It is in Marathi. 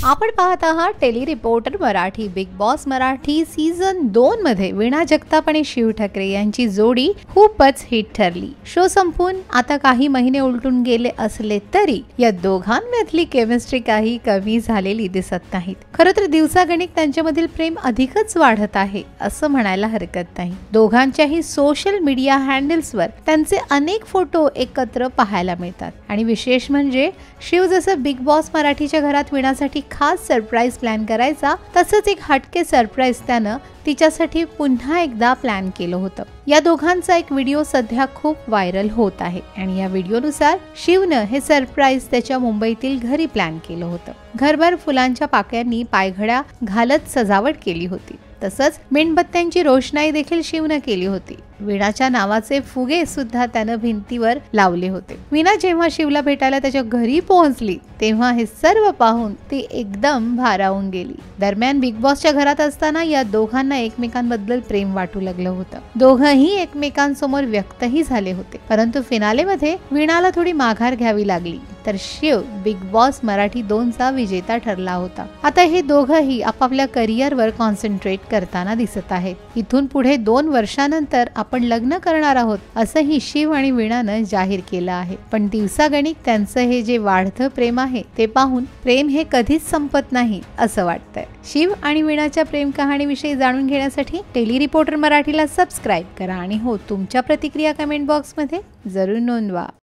आपण पाहत आहात Tele Reporter Marathi. Bigg Boss Marathi season 2 मध्ये वीणा जगताप आणि शिव ठाकरे यांची जोडी खूपच हिट ठरली। शो संपून आता काही महिने उलटून गेले असले तरी या दोघांमधली केमिस्ट्री काही कमी झालेली दिसत नाहीत। खरं तर दिवसागणिक त्यांच्यामधील प्रेम अधिकच वाढत आहे असं म्हणायला हरकत नाही। दोघांच्याही सोशल मीडिया हँडल्सवर त्यांचे अनेक फोटो एकत्र पाहायला मिळतात आणि विशेष म्हणजे शिव जसं बिग बॉस मराठीच्या घरात वीणासाठी खास सरप्राईज प्लॅन करायचा, तसंच एक हटके सरप्राईज त्यानं तिच्यासाठी पुन्हा एकदा प्लॅन केलं होतं। या दोघांचा एक व्हिडिओ सध्या खूप व्हायरल होत आहे आणि या व्हिडिओनुसार शिवनं हे सरप्राईज त्याच्या मुंबईतील घरी प्लॅन केलं होतं। घरभर फुलांच्या पाकळ्यांनी पायघड्या घालत सजावट केली होती, तसंच मेणबत्त्यांची रोषणाई देखील शिवनं केली होती। वीणाच्या नावाचे फुगे सुद्धा त्यानं भिंतीवर लावले होते। वीणा जेव्हा शिवला भेटायला त्याच्या घरी पोहोचली तेव्हा हे सर्व पाहून ती एकदम भारावून गेली। दरम्यान बिग बॉसच्या घरात असताना या दोघांना एकमेकांबद्दल प्रेम वाटू लागलं होतं। दोघंही एकमेकांसमोर व्यक्तही झाले होते, परंतु फिनालेमध्ये वीणाला थोडी माघार घ्यावी लागली तर शिव बिग बॉस मराठी 2 चा विजेता ठरला होता। आता हे दोघंही आपापल्या करिअरवर कॉन्सन्ट्रेट करताना दिसत आहेत। इथून पुढे 2 वर्षानंतर आपण लग्न करणार आहोत असंही शिव आणि वीणानं जाहीर केलं आहे। पण दिवसागणिक त्यांचं हे जे वाढतं प्रेम आहे ते पाहून प्रेम हे कधीच संपत नाही असं वाटतंय। शिव आणि वीणाच्या प्रेम कहाणीविषयी जाणून घेण्यासाठी टेली रिपोर्टर मराठीला सबस्क्राईब करा आणि हो, तुमच्या प्रतिक्रिया कमेंट बॉक्समध्ये जरूर नोंदवा।